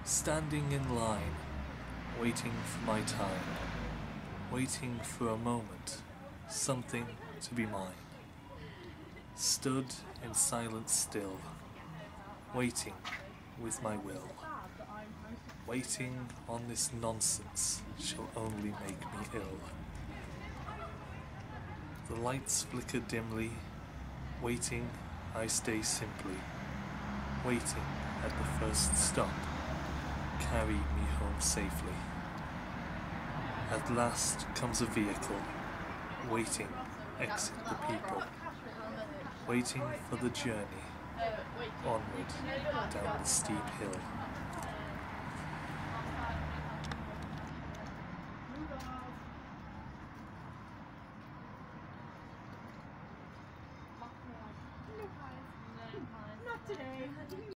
Standing in line, waiting for my time, waiting for a moment, something to be mine. Stood in silence still, waiting with my will. Waiting on this nonsense shall only make me ill. The lights flicker dimly, waiting I stay simply, waiting at the first stop, carry me home safely. At last comes a vehicle, waiting exit the people, waiting for the journey, onward down the steep hill. Not today.